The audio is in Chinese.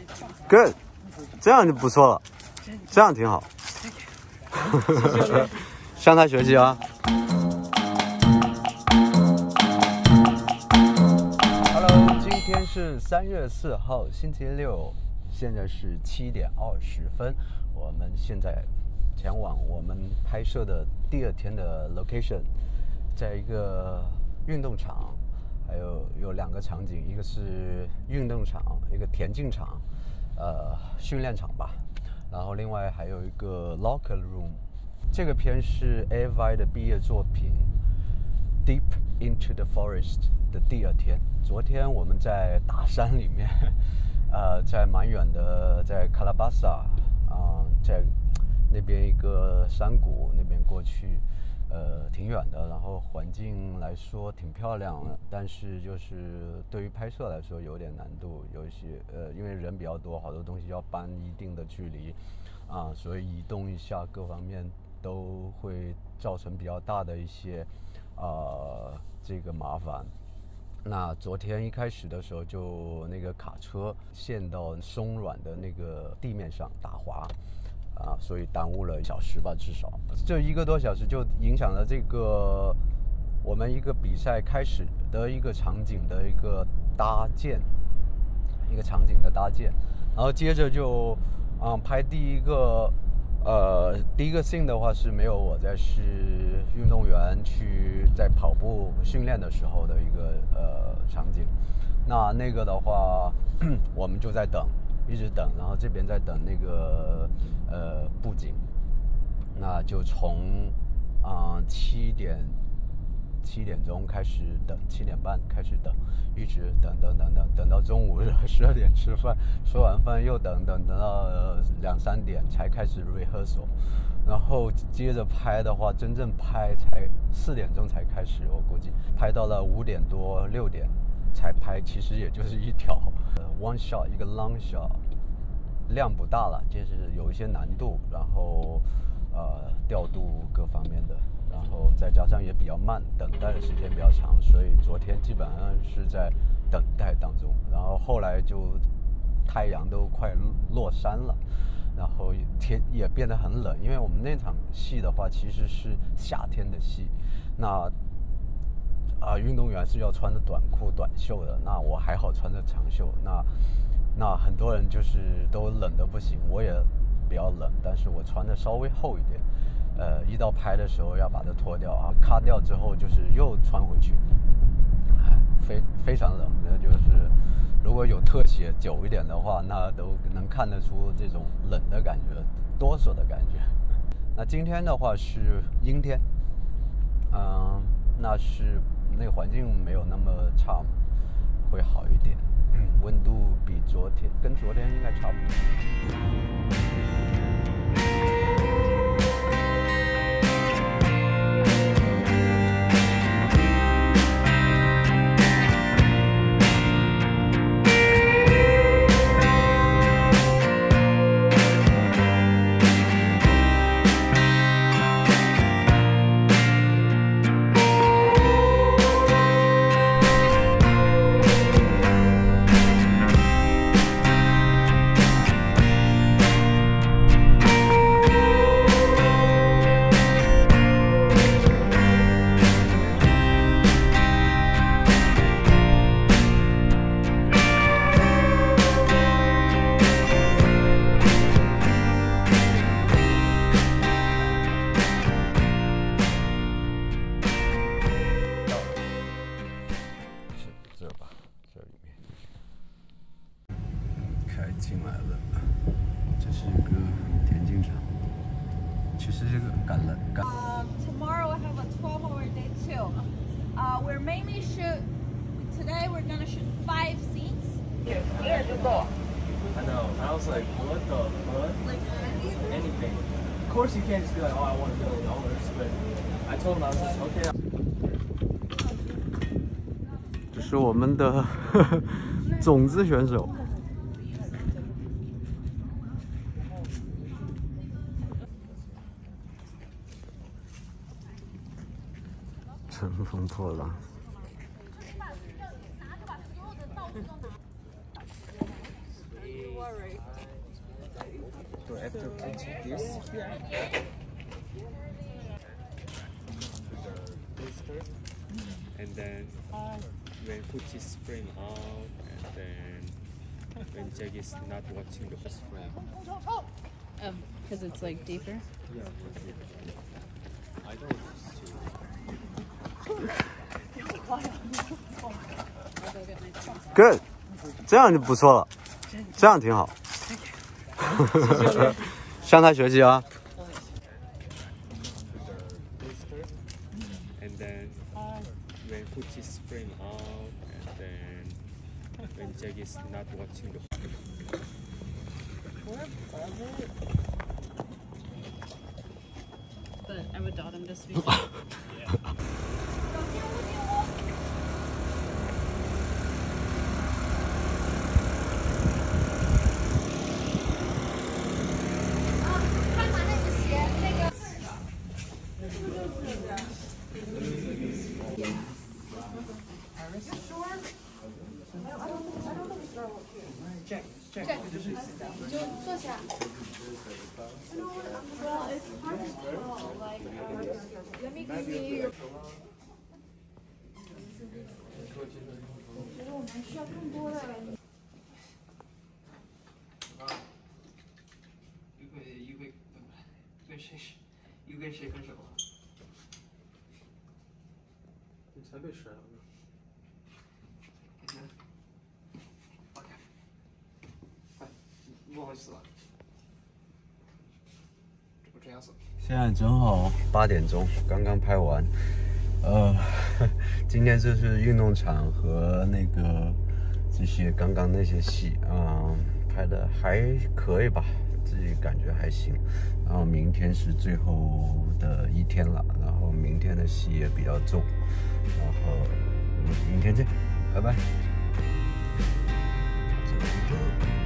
Good， 这样就不错了，这样挺好。向他学习啊。Hello， 今天是3月4号，星期六，现在是7点20分。我们现在前往我们拍摄的第2天的 location， 在一个运动场，还有2个场景，一个是运动场，一个田径场，训练场吧。然后另外还有一个 locker room。这个片是 AFI 的毕业作品 Deep into the Forest 的第2天。昨天我们在大山里面，在蛮远的，在卡拉巴萨，在那边一个山谷那边过去，挺远的，然后环境来说挺漂亮的，但是就是对于拍摄来说有点难度，有一些因为人比较多，好多东西要搬一定的距离，所以移动一下各方面都会造成比较大的一些这个麻烦。那昨天一开始的时候，就那个卡车陷到松软的那个地面上打滑，所以耽误了1小时吧，至少这1个多小时就影响了这个我们一个比赛开始的一个场景的一个搭建，然后接着就拍第一个 scene 的话是没有我在是运动员去在跑步训练的时候的一个场景。那个的话我们就在等，一直等，然后这边在等那个布景。那就从7点钟开始等，7点半开始等，一直等到中午12点吃饭，吃完饭又等到2、3点才开始 rehearsal， 然后接着拍的话，真正拍才4点钟才开始，我估计拍到了5点多6点才拍，其实也就是一条one shot， 一个 long shot， 量不大了，就是有一些难度，然后调度各方面的，然后再加上也比较慢，等待的时间比较长，所以昨天基本上是在等待当中。然后后来就太阳都快落山了，然后天也变得很冷，因为我们那场戏的话其实是夏天的戏，那运动员是要穿着短裤短袖的，那我还好穿着长袖，那很多人就是都冷得不行，我也比较冷，但是我穿的稍微厚一点，一到拍的时候要把它脱掉啊，咔掉之后就是又穿回去，非常冷的，就是如果有特写久一点的话，那都能看得出这种冷的感觉，哆嗦的感觉。那今天的话是阴天，那是那个环境没有那么差，会好一点，温度比跟昨天应该差不多。进来了，这是一个田径场。其实这个 Tomorrow I have a 12-hour day too. We're mainly today we're gonna shoot 5 scenes. Here you go. I know. I was like, what the fuck? Like anything. Of course you can't just be like, oh, I want $1 million, but I told him I was just okay. 这是我们的种子选手。乘风破浪。 Don't worry. after putting this, and then when put his frame out, and then when Jack is not watching the first frame. Because it's like deeper. Yeah. I don't want Good， 这样就不错了，这样挺好。向他学习啊。 And then when put his frame out, and then when Jack is not watching the. But I would dot him this week. Let me give you your. 我觉得我们需要更多的。 又跟谁分手了？ 你才被甩了呢。 OK， 不好意思了，我这样子。 现在正好8点钟，刚刚拍完。今天就是运动场和那个这些刚刚那些戏，拍的还可以吧，自己感觉还行。然后明天是最后的一天了，然后明天的戏也比较重，然后明天见，拜拜。